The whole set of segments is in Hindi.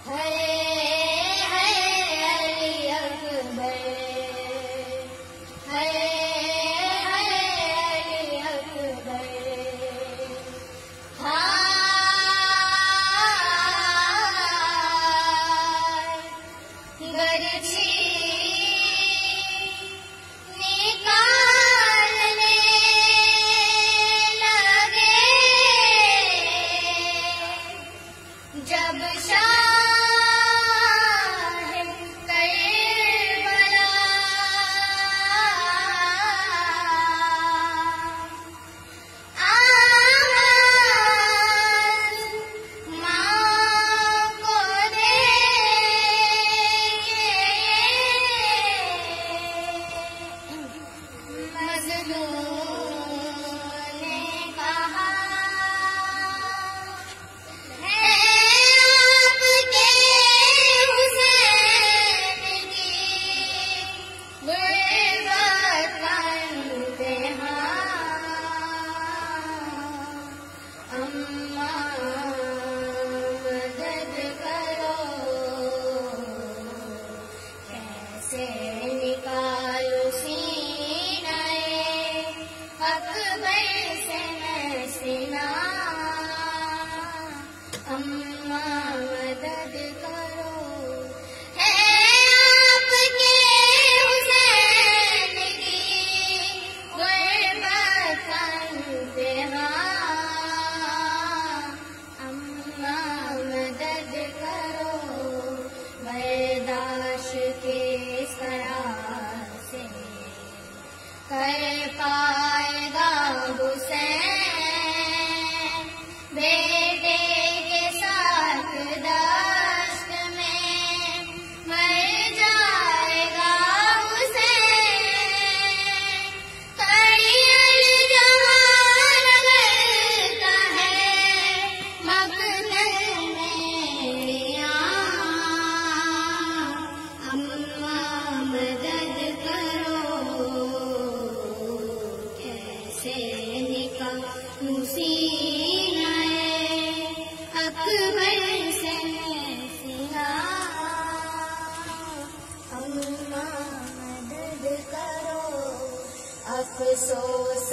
अफसोस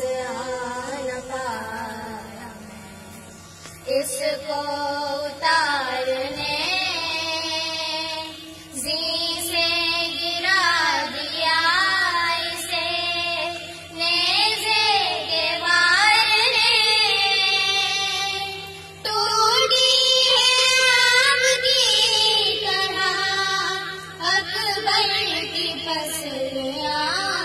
आन पाया मैं इसको उतारने जी से गिरा दिया इसे नेज़े के वार ने टूटी है आम की तरह अकबर की पसलियां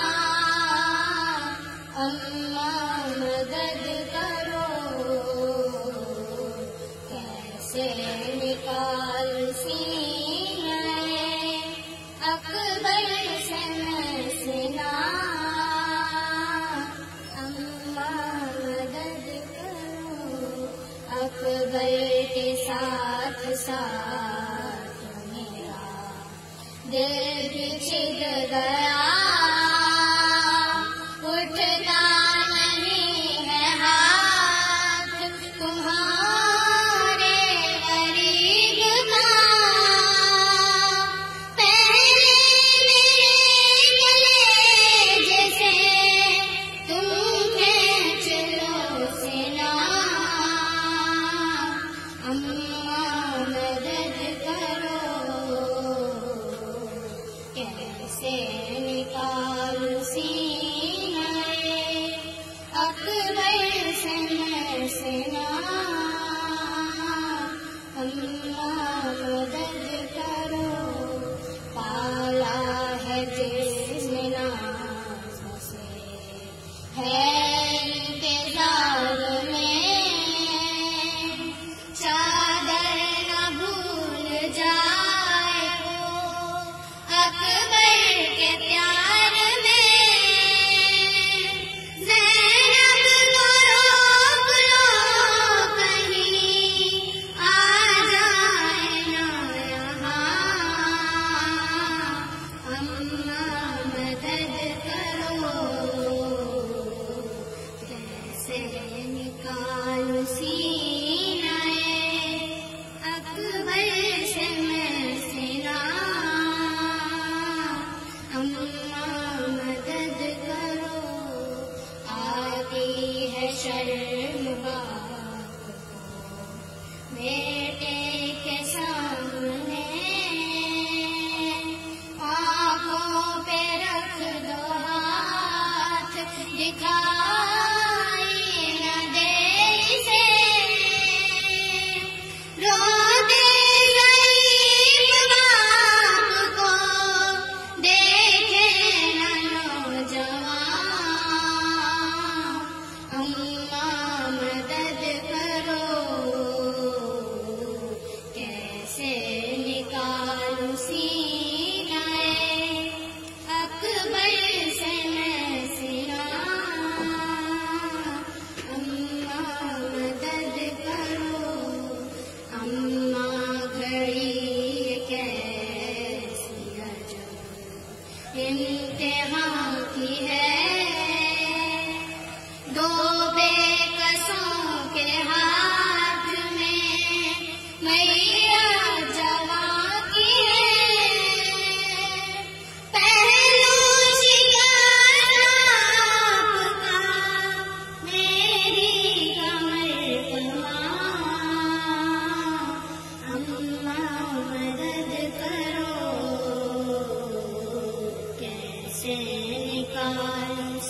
अम्मा मदद करो कैसे निकाल सीने अकबर से सीना अम्मा मदद करो अकबर के साथ साथ मेरा दिल भी छिद गया निकाल सीने अकबर से सीना अम्मा मदद करो पाला है जिसने नाज़ से है इंतजार में चादर न भूल जाए वो अकबर के प्यार में ज़ैनब को रोक लो कहीं आ जाए ना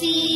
सी